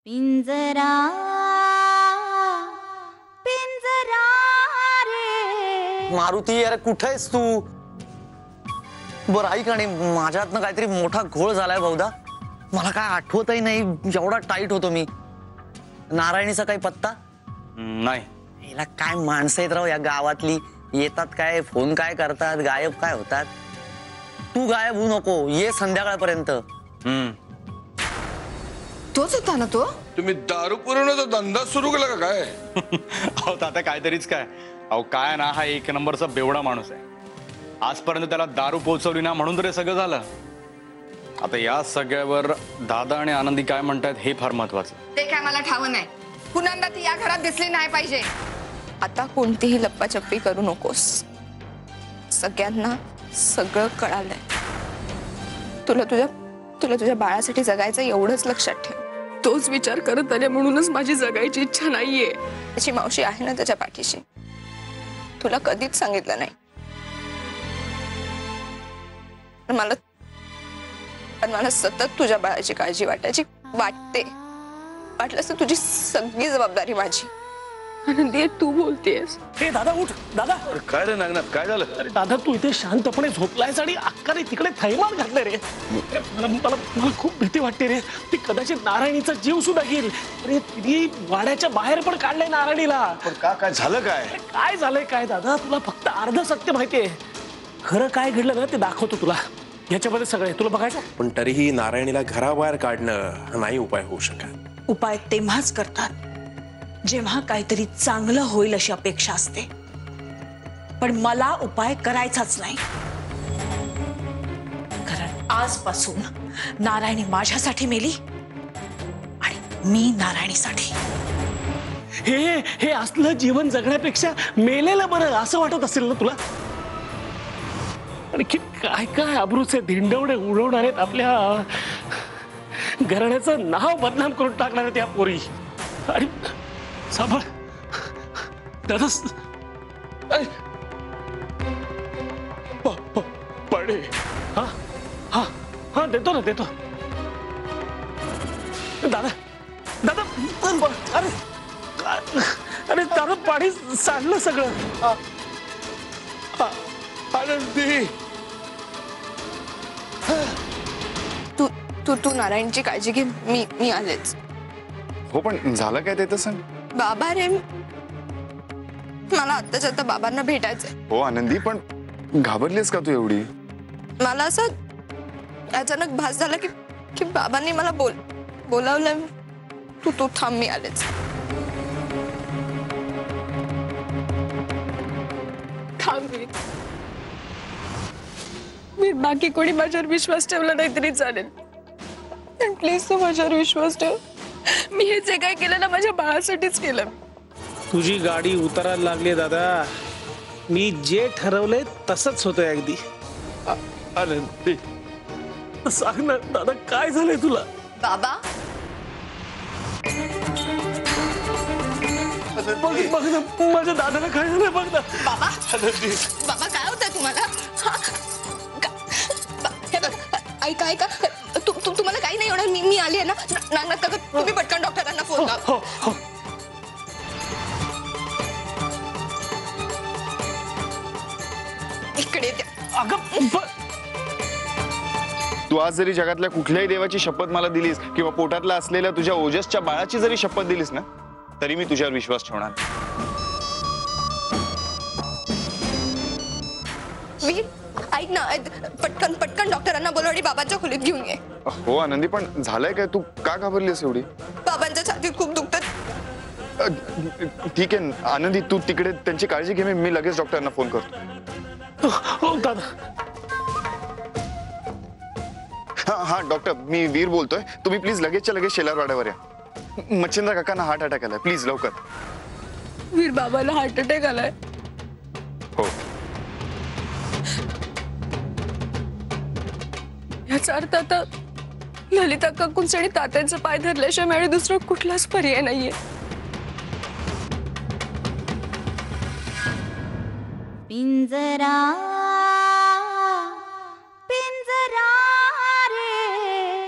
पिंजरा पिंजरा रे मारुती, अरे कुठे आहेस तू? बरं ऐक, आणि माझ्यातनं काहीतरी मोठा घोळ झालाय बहुधा. मला काय आठवतही नाही, एवढा टाईट होतो मी. नारायणीचा काही पत्ता नाही. हिला काय माणसं आहेत राव या गावातली, येतात काय, फोन काय करतात, गायब काय होतात. तू गायब होऊ नको, ये संध्याकाळपर्यंत. तोच होता ना तो? तुम्ही दारू पुरवण्याचा धंदा सुरू केला का काय? अहो तात्या काहीतरीच काय. अहो काय ना, हा एक नंबरचा बेवडा माणूस आहे. आजपर्यंत त्याला दारू पोहोचवली ना म्हणून तर हे सगळं झालं. आता या सगळ्यावर दादा आणि आनंदी काय म्हणतात हे फार महत्वाचं. ते काय मला ठावं नाही. पुन्हा ती या घरात दिसली नाही पाहिजे. आता कोणतीही लप्पाछप्पी करू नकोस. सगळ्यांना सगळं कळालंय. तुला तुझ्या बाळासाठी जगायचं एवढंच लक्षात ठेव. तोच विचार करत आले म्हणूनच माझी जगायची इच्छा नाहीये. त्याची मावशी आहे ना त्याच्या पाठीशी. तुला कधीच सांगितलं नाही. पण मला सतत तुझ्या बाळाची काळजी वाटायची. वाटलंस तर तुझी सगळी जबाबदारी माझी. आनंदी तू बोलतेस. हे दादा उठ दादा. काय रे नागनाथ, काय झालं? अरे दादा तू इथे शांतपणे झोपलायस आणि अक्काने तिकडे थैमान घातलं रे. मला खूप भीती वाटते रे. ती कदाचित नारायणीचा जीव सुद्धा घेईल. अरे तिने वाड्याच्या बाहेर पण काढलंय नारायणीला. पण काय झालं काय? काय झालंय काय दादा, तुला फक्त अर्ध सत्य माहितीये. खरं काय घडलं ना ते दाखवतो तुला. याच्यामध्ये सगळे तुला बघायचं. पण तरीही नारायणीला घराबाहेर काढणं नाही उपाय होऊ शकत. उपाय तेव्हाच करतात जेव्हा काहीतरी चांगलं होईल अशी अपेक्षा असते. पण मला उपाय करायचाच नाही, कारण आजपासून नारायणी माझ्यासाठी मेली आणि मी नारायणीसाठी. हे असलं जीवन जगण्यापेक्षा मेलेलं बरं असं वाटत असेल ना तुला? आणखी काय काय अब्रूचे धिंडवडे उडवणार आहेत आपल्या घराण्याचं नाव बदनाम करून टाकणार आहेत या पोरी. आणि सांभाळ दादा. पडे. हा हा हा देतो ना देतो. दादा दादा अरे अरे दादा पाणी सांडलं सगळं. आनंदी, तू नारायणची काळजी घे. मी आलेच. हो पण झालं काय ते तर सांग. बाबा रे, मला आत्ताच्या आता बाबांना भेटायचंय. हो आनंदी, पण घाबरलीस का तू एवढी? मला असं अचानक भास झाला की बाबांनी मला बोलावलं. तू थांब, मी आलेच. थांब मी बाकी कोणी माझ्यावर विश्वास ठेवला नाही तरी चालेल, पण प्लीज तू माझ्यावर विश्वास ठेव. मी हे जे काय केलं ना माझ्या बाळासाठीच केलं. तुझी गाडी उतरायला लागली दादा. मी जे ठरवलंय तसंच होतंय अगदी. आनंदी सांग ना दादा, काय झालंय तुला? बाबा बघ ना माझ्या दादाला काय झालंय बघ ना. बाबा बाबा काय होतंय तुम्हाला? ऐका तुम्हाला काही नाही होणार. मी आली आहे ना. नागनाथ काका, तुम्ही पटकन डॉक्टरांना फोन करा. हो हो. इकडे अगं तू आज जरी जगातल्या कुठल्याही देवाची शपथ मला दिलीस किंवा पोटातला असलेल्या तुझ्या ओजसच्या बाळाची जरी शपथ दिलीस ना, तरी मी तुझ्यावर विश्वास ठेवणार. वीर ऐक ना, पटकन डॉक्टरांना बोलव आणि बाबांच्या खोलीत घेऊन ये. हो आनंदी, पण झालंय काय? तू का घाबरलीस एवढी? बाबांच्या छातीत खूप दुखतात. ठीक आहे आनंदी, तू तिकडे त्यांची काळजी घे. मी लगेच डॉक्टरांना फोन करतो. हो दादा. हा डॉक्टर, मी वीर बोलतोय. तुम्ही प्लीज लगेचच्या लगेच शेलारवाड्यावर या. मच्छिंद्र काकांना हार्ट अटॅक आलाय. प्लीज लवकर. वीर बाबाला हार्ट अटॅक आलाय? हो. याचा अर्थ आता ललिता काकूंचे आणि तात्यांचा पाय धरल्याशिवाय आणि दुसरा कुठलाच पर्याय नाहीये. पिंजरा